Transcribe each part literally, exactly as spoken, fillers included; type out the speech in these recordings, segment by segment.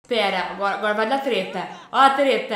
Pera, agora, agora vai dar treta. Ó a treta.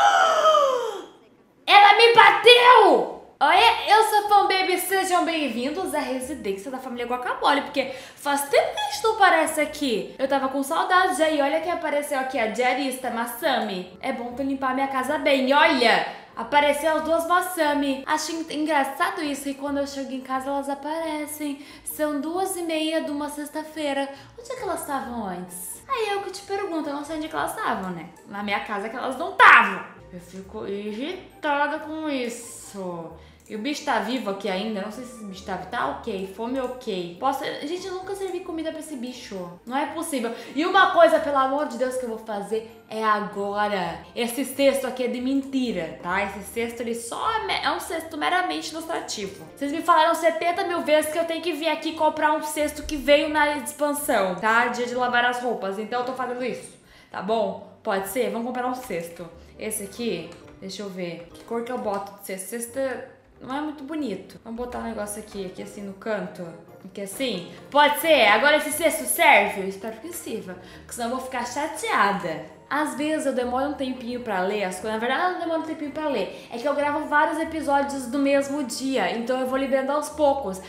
Ela me bateu! Oi, eu sou Fan Baby, sejam bem-vindos à residência da família Guacamole, porque faz tempo que a gente não aparece aqui. Eu tava com saudades aí, olha quem apareceu aqui, a diarista Masami. É bom tu limpar minha casa bem, olha! Apareceu as duas Masami. Acho engraçado isso, que quando eu chego em casa elas aparecem. São duas e meia de uma sexta-feira. Onde é que elas estavam antes? Aí eu que te pergunto, eu não sei onde é que elas estavam, né? Na minha casa que elas não estavam. Eu fico irritada com isso. E o bicho tá vivo aqui ainda, não sei se esse bicho tá vivo. Tá ok, fome ok. Posso... Gente, eu nunca servi comida pra esse bicho. Não é possível. E uma coisa, pelo amor de Deus, que eu vou fazer é agora. Esse cesto aqui é de mentira, tá? Esse cesto, ele só é um cesto meramente ilustrativo. Vocês me falaram setenta mil vezes que eu tenho que vir aqui comprar um cesto que veio na expansão, tá? Dia de lavar as roupas. Então eu tô fazendo isso, tá bom? Pode ser? Vamos comprar um cesto. Esse aqui, deixa eu ver. Que cor que eu boto de cesto? Cesto não é muito bonito. Vamos botar um negócio aqui, aqui assim no canto. Aqui assim. Pode ser? Agora esse cesto serve? Eu espero que sirva. Porque senão eu vou ficar chateada. Às vezes eu demoro um tempinho pra ler as coisas. Na verdade, eu não demoro um tempinho pra ler. É que eu gravo vários episódios do mesmo dia. Então eu vou liberando aos poucos.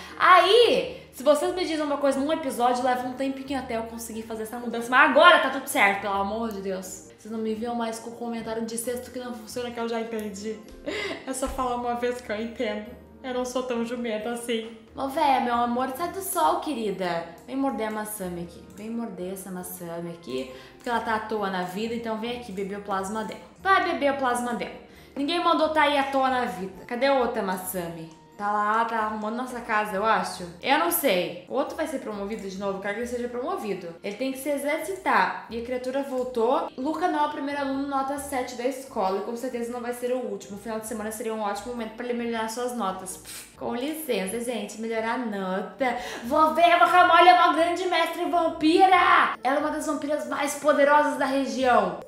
Aí, se vocês me dizem uma coisa num episódio, leva um tempinho até eu conseguir fazer essa mudança. Mas agora tá tudo certo, pelo amor de Deus. Vocês não me viam mais com o comentário de cesto que não funciona, que eu já entendi. É só falar uma vez que eu entendo. Eu não sou tão jumenta assim. Ô, véia, meu amor, sai do sol, querida. Vem morder a Masami aqui. Vem morder essa Masami aqui, porque ela tá à toa na vida, então vem aqui beber o plasma dela. Vai beber o plasma dela. Ninguém mandou tá aí à toa na vida. Cadê a outra Masami? Tá lá, tá arrumando nossa casa, eu acho. Eu não sei. O outro vai ser promovido de novo, quero que ele seja promovido. Ele tem que se exercitar. E a criatura voltou. Luca não é o primeiro aluno nota sete da escola. E com certeza não vai ser o último. O final de semana seria um ótimo momento para ele melhorar suas notas. Pff, com licença, gente. Melhorar a nota. Vou ver, a Guacamole é uma grande mestre vampira. Ela é uma das vampiras mais poderosas da região.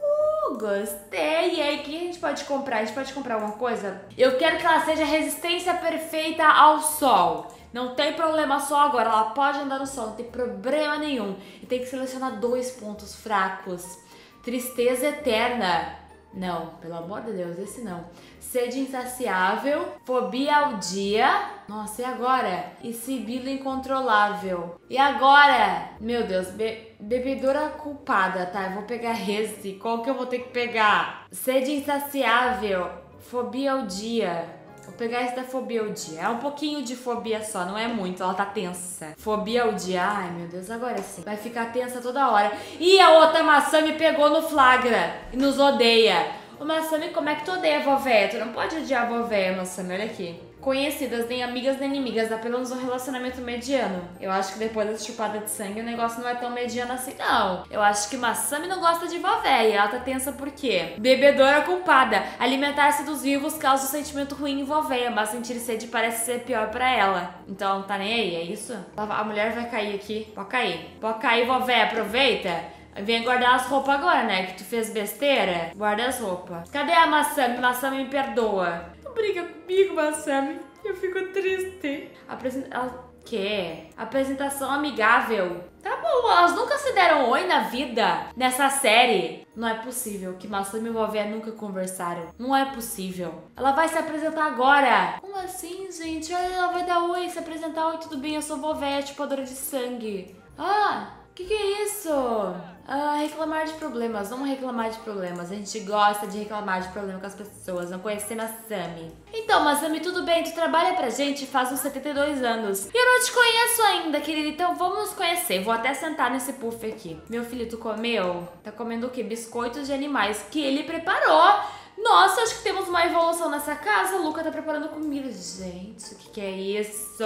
Gostei. E aí, o que a gente pode comprar? A gente pode comprar alguma coisa? Eu quero que ela seja resistência perfeita ao sol. Não tem problema só agora. Ela pode andar no sol, não tem problema nenhum. E tem que selecionar dois pontos fracos. Tristeza eterna. Não, pelo amor de Deus, esse não. Sede insaciável. Fobia ao dia. Nossa, e agora? E sibilo incontrolável. E agora? Meu Deus, be bebedora culpada, tá? Eu vou pegar esse. Qual que eu vou ter que pegar? Sede insaciável. Fobia ao dia. Vou pegar esse da fobia ao dia. É um pouquinho de fobia só, não é muito. Ela tá tensa. Fobia ao dia. Ai, meu Deus, agora sim. Vai ficar tensa toda hora. E a outra Masami pegou no flagra e nos odeia. Ô, Masami, como é que tu odeia a vovó? Tu não pode odiar a vovó, Masami. Olha aqui. Conhecidas, nem amigas nem inimigas, apenas um relacionamento mediano. Eu acho que depois dessa chupada de sangue o negócio não é tão mediano assim, não. Eu acho que Masami não gosta de vovó e ela tá tensa por quê? Bebedora culpada. Alimentar-se dos vivos causa um sentimento ruim em vovó, mas sentir sede parece ser pior pra ela. Então ela não tá nem aí, é isso? A mulher vai cair aqui. Pode cair. Pode cair, vovó, aproveita. Vem guardar as roupas agora, né? Que tu fez besteira. Guarda as roupas. Cadê a Masami? Masami me perdoa. Não briga comigo, Masami. Eu fico triste. Apresenta... Que? Apresentação amigável. Tá bom, elas nunca se deram oi na vida nessa série. Não é possível que Masami e vovó nunca conversaram. Não é possível. Ela vai se apresentar agora. Como assim, gente? Ela vai dar oi, se apresentar. Oi, tudo bem? Eu sou vovó, chupadora de sangue. Ah... O que, que é isso? Ah, reclamar de problemas. Vamos reclamar de problemas. A gente gosta de reclamar de problemas com as pessoas. Não conhecer Masami. Então, Masami, tudo bem? Tu trabalha pra gente faz uns setenta e dois anos. E eu não te conheço ainda, querida. Então vamos nos conhecer. Vou até sentar nesse puff aqui. Meu filho, tu comeu? Tá comendo o quê? Biscoitos de animais que ele preparou. Nossa, acho que temos uma evolução nessa casa. O Luca tá preparando comida. Gente, o que, que é isso?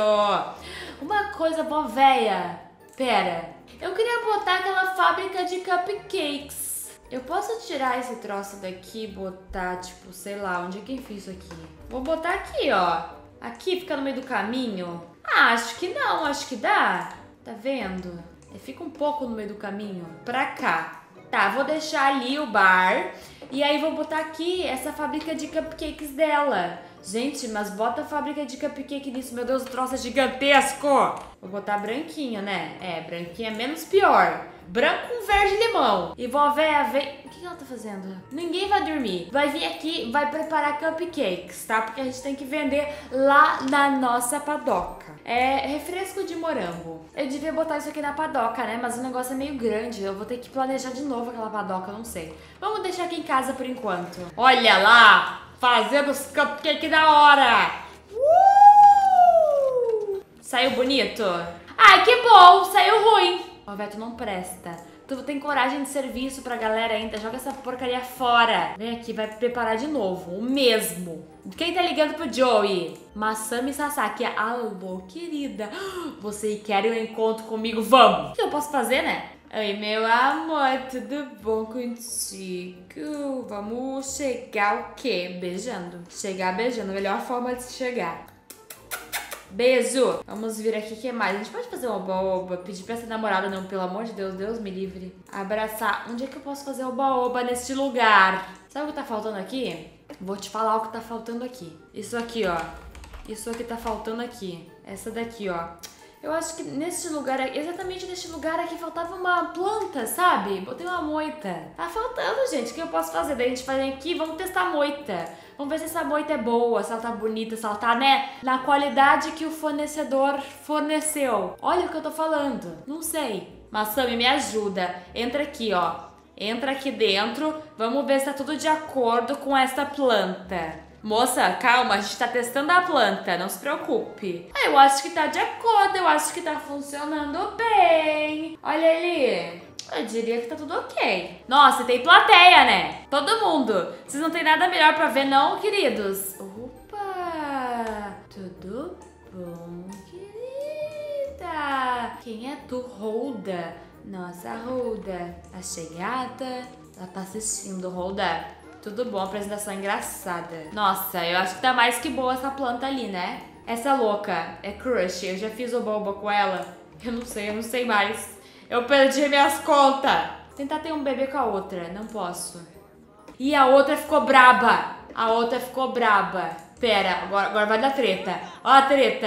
Uma coisa bovéia. Pera. Eu queria botar aquela fábrica de cupcakes. Eu posso tirar esse troço daqui e botar, tipo, sei lá, onde é que eu fiz isso aqui? Vou botar aqui, ó. Aqui, fica no meio do caminho. Ah, acho que não, acho que dá. Tá vendo? Fica um pouco no meio do caminho. Pra cá. Tá, vou deixar ali o bar. E aí vou botar aqui essa fábrica de cupcakes dela. Gente, mas bota a fábrica de cupcake nisso. Meu Deus, o troço é gigantesco. Vou botar branquinho, né? É, branquinho é menos pior. Branco com verde limão. E vó véia vem... O que ela tá fazendo? Ninguém vai dormir. Vai vir aqui, vai preparar cupcakes, tá? Porque a gente tem que vender lá na nossa padoca. É refresco de morango. Eu devia botar isso aqui na padoca, né? Mas o negócio é meio grande. Eu vou ter que planejar de novo aquela padoca, eu não sei. Vamos deixar aqui em casa por enquanto. Olha lá! Fazendo os cupcakes da hora! Uh! Saiu bonito? Ai, que bom! Saiu ruim! Ó, Veto, não presta. Tu tem coragem de serviço pra galera ainda? Joga essa porcaria fora. Vem aqui, vai preparar de novo. O mesmo. Quem tá ligando pro Joey? Masami Sasaki. Alô, querida. Você quer um encontro comigo? Vamos! O que eu posso fazer, né? Oi, meu amor, tudo bom contigo? Vamos chegar o quê? Beijando. Chegar beijando, a melhor forma de se chegar. Beijo! Vamos vir aqui, o que mais? A gente pode fazer uma oba-oba? Pedir pra essa namorada, não, pelo amor de Deus, Deus me livre. Abraçar. Onde é que eu posso fazer oba-oba neste lugar? Sabe o que tá faltando aqui? Vou te falar o que tá faltando aqui. Isso aqui, ó. Isso aqui tá faltando aqui. Essa daqui, ó. Eu acho que neste lugar, exatamente neste lugar aqui, faltava uma planta, sabe? Botei uma moita. Tá faltando, gente. O que eu posso fazer? Daí a gente vai aqui, vamos testar a moita. Vamos ver se essa moita é boa, se ela tá bonita, se ela tá, né, na qualidade que o fornecedor forneceu. Olha o que eu tô falando. Não sei. Masami, me ajuda. Entra aqui, ó. Entra aqui dentro. Vamos ver se tá tudo de acordo com essa planta. Moça, calma, a gente tá testando a planta, não se preocupe. Ah, eu acho que tá de acordo, eu acho que tá funcionando bem. Olha ali, eu diria que tá tudo ok. Nossa, tem plateia, né? Todo mundo. Vocês não tem nada melhor pra ver não, queridos? Opa, tudo bom, querida? Quem é tu, Holda? Nossa, Holda, a chegada. Ela tá assistindo, Holda. Tudo bom, apresentação engraçada. Nossa, eu acho que tá mais que boa essa planta ali, né? Essa louca é crush, eu já fiz o boba com ela. Eu não sei, eu não sei mais. Eu perdi minhas contas. Tentar ter um bebê com a outra, não posso. E a outra ficou braba. A outra ficou braba. Pera, agora, agora vai dar treta. Ó a treta.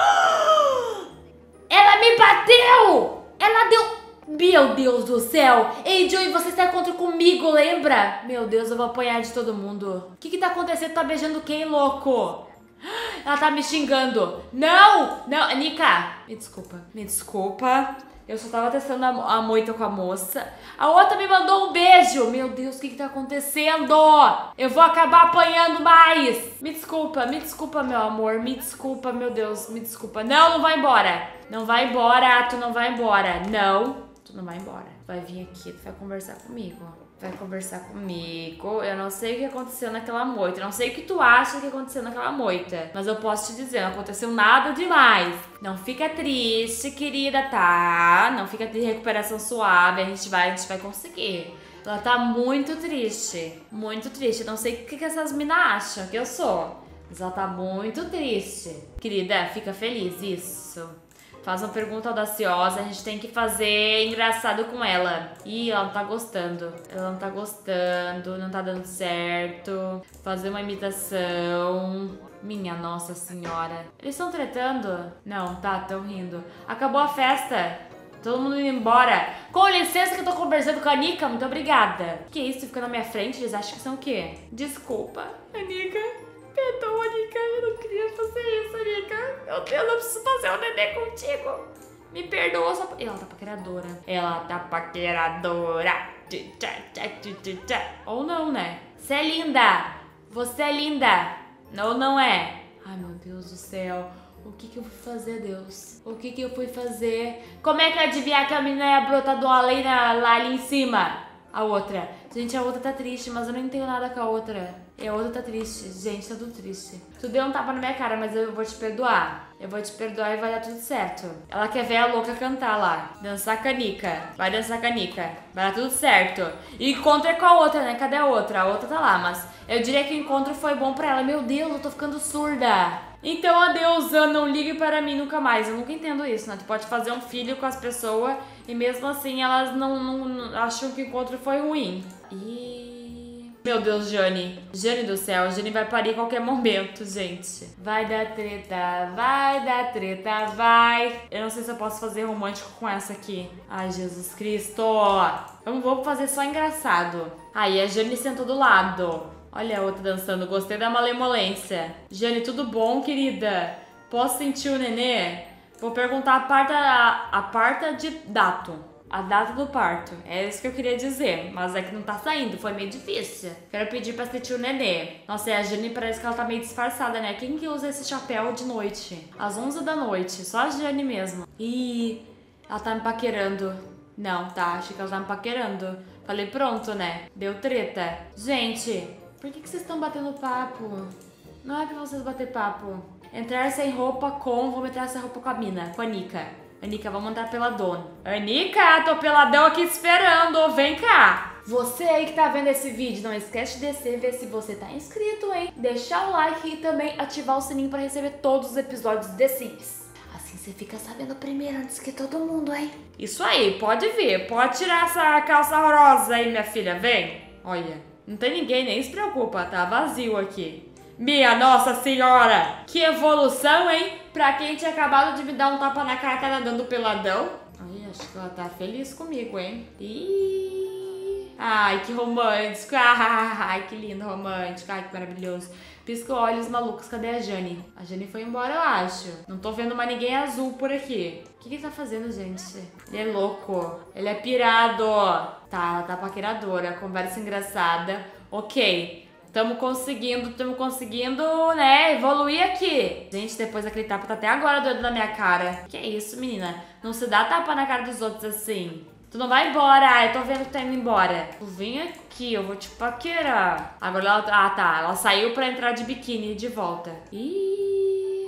Ela me bateu! Ela deu... Meu Deus do céu! Ei, Joey, você está contra comigo, lembra? Meu Deus, eu vou apanhar de todo mundo. O que que tá acontecendo? Tá beijando quem, louco? Ela tá me xingando. Não! Não, Nika, me desculpa. Me desculpa. Eu só tava testando a, a moita com a moça. A outra me mandou um beijo. Meu Deus, o que que tá acontecendo? Eu vou acabar apanhando mais. Me desculpa, me desculpa, meu amor. Me desculpa, meu Deus, me desculpa. Não, não vai embora. Não vai embora, tu não vai embora. Não. Tu não vai embora. Vai vir aqui, tu vai conversar comigo. Vai conversar comigo. Eu não sei o que aconteceu naquela moita. Eu não sei o que tu acha que aconteceu naquela moita. Mas eu posso te dizer, não aconteceu nada demais. Não fica triste, querida, tá? Não fica de recuperação suave. A gente vai, a gente vai conseguir. Ela tá muito triste. Muito triste. Eu não sei o que, que essas minas acham que eu sou. Mas ela tá muito triste. Querida, fica feliz. Isso. Faz uma pergunta audaciosa, a gente tem que fazer engraçado com ela. Ih, ela não tá gostando. Ela não tá gostando, não tá dando certo. Fazer uma imitação. Minha nossa senhora. Eles estão tretando? Não, tá, tão rindo. Acabou a festa. Todo mundo indo embora. Com licença que eu tô conversando com a Nika, muito obrigada. Que isso, fica na minha frente, eles acham que são o quê? Desculpa, Nika. Perdoa, Nika, eu não queria fazer isso, Nika. Meu Deus, eu preciso fazer um neném contigo. Me perdoa, só... Ela tá paqueradora. Ela tá paqueradora. Ou não, né? Você é linda. Você é linda. Ou não é? Ai, meu Deus do céu. O que que eu fui fazer, Deus? O que que eu fui fazer? Como é que eu adivinhar que a menina é a brota do além lá ali em cima? A outra. Gente, a outra tá triste, mas eu não entendo nada com a outra. E a outra tá triste. Gente, tá tudo triste. Tu deu um tapa na minha cara, mas eu vou te perdoar. Eu vou te perdoar e vai dar tudo certo. Ela quer ver a louca cantar lá. Dançar com a Nika. Vai dançar com a Nika. Vai dar tudo certo. E encontro é com a outra, né? Cadê a outra? A outra tá lá, mas eu diria que o encontro foi bom pra ela. Meu Deus, eu tô ficando surda. Então, adeus, Ana, não ligue para mim nunca mais. Eu nunca entendo isso, né? Tu pode fazer um filho com as pessoas e mesmo assim elas não, não, não acham que o encontro foi ruim. E... Meu Deus, Jane. Jane do céu, Jane vai parir a qualquer momento, gente. Vai dar treta, vai dar treta, vai. Eu não sei se eu posso fazer romântico com essa aqui. Ai, Jesus Cristo. Vamos, vamos fazer só engraçado. Aí, a Jane sentou do lado. Olha a outra dançando, gostei da malemolência. Jane, tudo bom, querida? Posso sentir o nenê? Vou perguntar a parta, a, a parta de dato. A data do parto. É isso que eu queria dizer. Mas é que não tá saindo, foi meio difícil. Quero pedir pra sentir o nenê. Nossa, e a Jane parece que ela tá meio disfarçada, né? Quem que usa esse chapéu de noite? Às onze da noite, só a Jane mesmo. Ih, ela tá me paquerando. Não, tá, acho que ela tá me paquerando. Falei, pronto, né? Deu treta. Gente, por que que vocês estão batendo papo? Não é pra vocês bater papo. Entrar sem roupa com... Vou entrar sem roupa com a mina, com a Nika. Anica, vamos andar peladona. Anica, tô peladão aqui te esperando. Vem cá. Você aí que tá vendo esse vídeo, não esquece de descer e ver se você tá inscrito, hein? Deixar o like e também ativar o sininho pra receber todos os episódios de Sims. Assim você fica sabendo primeiro antes que todo mundo, hein? Isso aí, pode vir. Pode tirar essa calça rosa aí, minha filha. Vem. Olha, não tem ninguém, nem se preocupa. Tá vazio aqui. Minha Nossa Senhora! Que evolução, hein? Pra quem tinha acabado de me dar um tapa na cara, tá dando peladão. Ai, acho que ela tá feliz comigo, hein? Ih! Ai, que romântico! Ai, que lindo romântico! Ai, que maravilhoso! Pisco olhos malucos, cadê a Jane? A Jane foi embora, eu acho. Não tô vendo mais ninguém azul por aqui. O que que ele tá fazendo, gente? Ele é louco. Ele é pirado. Tá, ela tá paqueradora. Conversa engraçada. Ok. Tamo conseguindo, tamo conseguindo, né, evoluir aqui. Gente, depois daquele tapa, tá até agora doido na minha cara. Que isso, menina? Não se dá tapa na cara dos outros assim. Tu não vai embora, eu tô vendo que tá indo embora. Tu vem aqui, eu vou te paquerar. Agora ela... Ah, tá. Ela saiu pra entrar de biquíni de volta. Ih...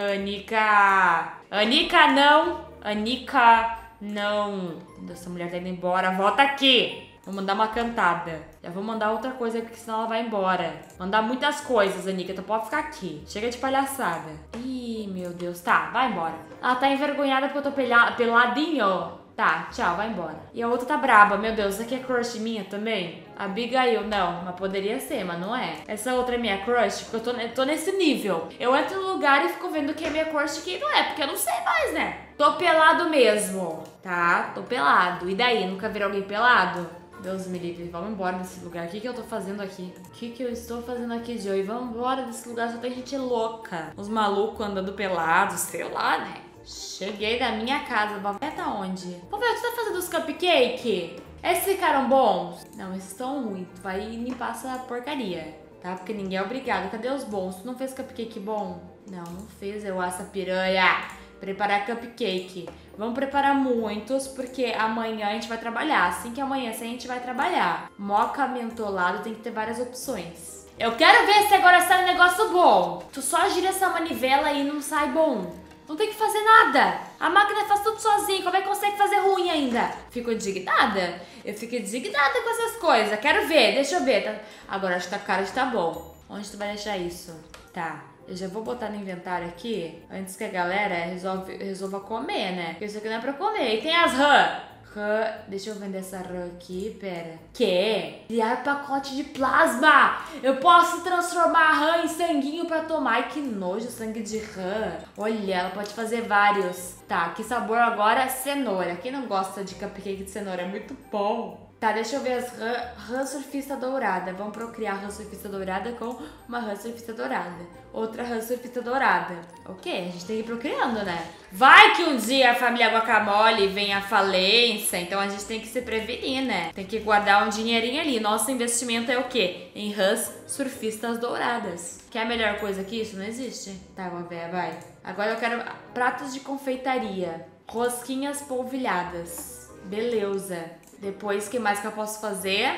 Anica... Anica, não! Anica, não. Essa mulher tá indo embora. Volta aqui. Vou mandar uma cantada. Já vou mandar outra coisa, porque senão ela vai embora. Mandar muitas coisas, Anica. Tu pode ficar aqui. Chega de palhaçada. Ih, meu Deus. Tá, vai embora. Ela tá envergonhada porque eu tô pelha... peladinho. Tá, tchau, vai embora. E a outra tá braba. Meu Deus, essa aqui é crush minha também? Abigail, não. Mas poderia ser, mas não é. Essa outra é minha crush, porque eu tô, eu tô nesse nível. Eu entro no lugar e fico vendo quem é minha crush e quem não é, porque eu não sei mais, né? Tô pelado mesmo. Tá, tô pelado. E daí, nunca viram alguém pelado? Deus me livre, vamos embora desse lugar. O que que eu tô fazendo aqui? O que que eu estou fazendo aqui, Joey? Vamos embora desse lugar, só tem gente louca. Os malucos andando pelados, sei lá, né? Cheguei da minha casa, vai tá onde? Pô, velho, tu tá fazendo os cupcake? Esses ficaram bons? Não, esses estão ruins. Tu vai limpar essa porcaria, tá? Porque ninguém é obrigado. Cadê os bons? Tu não fez cupcake bom? Não, não fez, eu essa piranha. Preparar cupcake. Vamos preparar muitos, porque amanhã a gente vai trabalhar. Assim que amanhã a gente vai trabalhar. Moca mentolado tem que ter várias opções. Eu quero ver se agora sai um negócio bom. Tu só gira essa manivela e não sai bom. Não tem que fazer nada. A máquina faz tudo sozinha. Como é que consegue fazer ruim ainda? Fico indignada? Eu fico indignada com essas coisas. Quero ver, deixa eu ver. Tá... Agora acho que tá cara de tá bom. Onde tu vai deixar isso? Tá. Eu já vou botar no inventário aqui, antes que a galera resolve, resolva comer, né? Porque isso aqui não é pra comer. E tem as rã. Rã. Deixa eu vender essa rã aqui, pera. Que? Criar pacote de plasma. Eu posso transformar a rã em sanguinho pra tomar. Ai, que nojo, sangue de rã. Olha, ela pode fazer vários. Tá, que sabor agora? Cenoura. Quem não gosta de cupcake de cenoura? É muito bom. Tá, deixa eu ver as rã, rã surfista dourada. Vamos procriar rã surfista dourada com uma rã surfista dourada. Outra rã surfista dourada. Ok, a gente tem que ir procriando, né? Vai que um dia a família Guacamole venha à falência, então a gente tem que se prevenir, né? Tem que guardar um dinheirinho ali. Nosso investimento é o quê? Em rãs surfistas douradas. Quer a melhor coisa que isso? Não existe. Tá, vamos ver, vai. Agora eu quero pratos de confeitaria. Rosquinhas polvilhadas. Beleza. Depois, o que mais que eu posso fazer?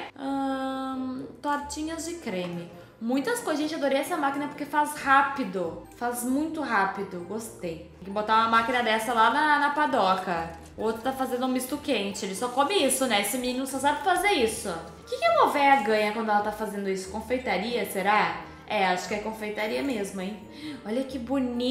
Hum, tortinhas de creme. Muitas coisas. Gente, adorei essa máquina porque faz rápido. Faz muito rápido. Gostei. Tem que botar uma máquina dessa lá na, na padoca. O outro tá fazendo um misto quente. Ele só come isso, né? Esse menino só sabe fazer isso. O que, que uma véia ganha quando ela tá fazendo isso? Confeitaria, será? É, acho que é confeitaria mesmo, hein? Olha que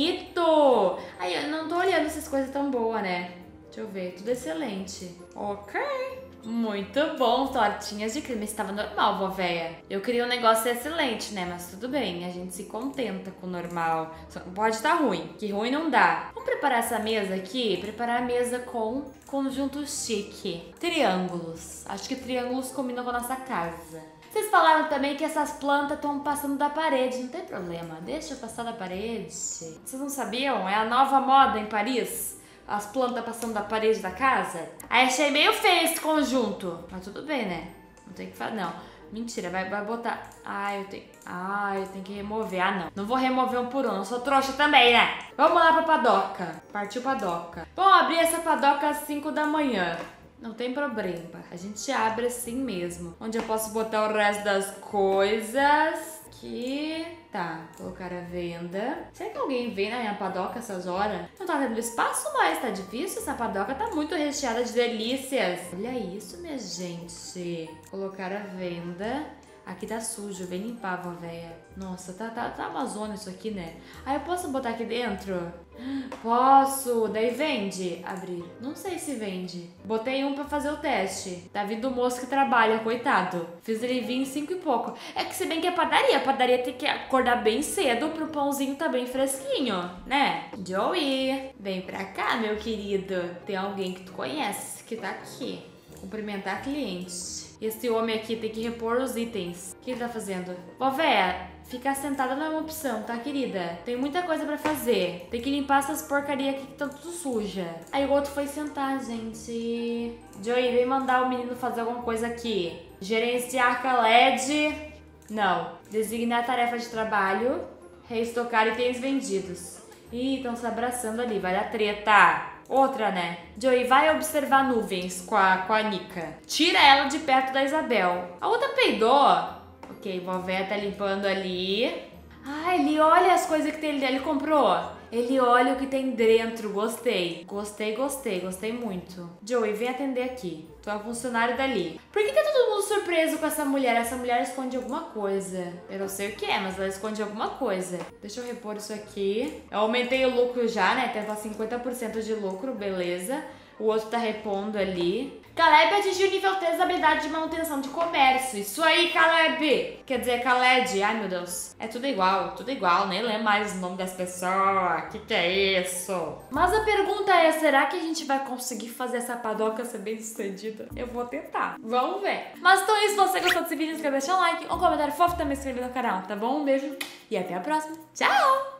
bonito! Ai, eu não tô olhando essas coisas tão boas, né? Deixa eu ver. Tudo excelente. Ok. Muito bom, tortinhas de creme. Estava normal, vó véia. Eu queria um negócio excelente, né? Mas tudo bem, a gente se contenta com o normal. Só pode estar ruim, que ruim não dá. Vamos preparar essa mesa aqui? Preparar a mesa com conjunto chique. Triângulos. Acho que triângulos combinam com a nossa casa. Vocês falaram também que essas plantas estão passando da parede. Não tem problema, deixa eu passar da parede. Vocês não sabiam? É a nova moda em Paris. As plantas passando da parede da casa. Aí achei meio feio esse conjunto. Mas tudo bem, né? Não tem que fazer, não. Mentira, vai, vai botar... Ah, eu tenho... Ah, eu tenho que remover. Ah, não. Não vou remover um por um. Eu sou trouxa também, né? Vamos lá pra padoca. Partiu padoca. Vamos abrir essa padoca às cinco da manhã. Não tem problema. A gente abre assim mesmo. Onde eu posso botar o resto das coisas... Aqui, tá, colocar a venda. Será que alguém vem na minha padoca essas horas? Não tá tendo espaço mais, tá difícil? Essa padoca tá muito recheada de delícias. Olha isso, minha gente. Colocar a venda. Aqui tá sujo, vem limpar, vó véia. Nossa, tá, tá, tá Amazônia isso aqui, né? Ah, eu posso botar aqui dentro? Posso. Daí vende? Abrir. Não sei se vende. Botei um pra fazer o teste. Tá vindo o moço que trabalha, coitado. Fiz ele vir em cinco e pouco. É que se bem que é padaria. A padaria tem que acordar bem cedo pro pãozinho tá bem fresquinho, né? Joey, vem pra cá, meu querido. Tem alguém que tu conhece que tá aqui. Cumprimentar clientes. Esse homem aqui tem que repor os itens. O que ele tá fazendo? Vó véia, ficar sentada não é uma opção, tá, querida? Tem muita coisa pra fazer. Tem que limpar essas porcarias aqui que estão tudo suja. Aí o outro foi sentar, gente. Joey, vem mandar o menino fazer alguma coisa aqui. Gerenciar com a L E D. Não. Designar a tarefa de trabalho. Reestocar itens vendidos. Ih, estão se abraçando ali. Vai dar treta. Outra, né? Joey, vai observar nuvens com a, com a Nika. Tira ela de perto da Isabel. A outra peidou. Ok, vó véia tá limpando ali. Ah, ele olha as coisas que tem ali. Ele comprou. Ele olha o que tem dentro. Gostei. Gostei, gostei. Gostei muito. Joey, vem atender aqui. Tu é um funcionário dali. Por que tá todo mundo surpreso com essa mulher? Essa mulher esconde alguma coisa. Eu não sei o que é, mas ela esconde alguma coisa. Deixa eu repor isso aqui. Eu aumentei o lucro já, né? Teve cinquenta por cento de lucro, beleza. O outro tá repondo ali. Caleb atingiu o nível três da habilidade de manutenção de comércio. Isso aí, Caleb! Quer dizer, Khaled. Ai, meu Deus. É tudo igual, tudo igual. Nem lembro mais o nome das pessoas. Que que é isso? Mas a pergunta é, será que a gente vai conseguir fazer essa padoca ser bem sucedida? Eu vou tentar. Vamos ver. Mas então é isso. Se você gostou desse vídeo, não esquece de deixar um like, um comentário fofo, também se inscrever no canal, tá bom? Um beijo e até a próxima. Tchau!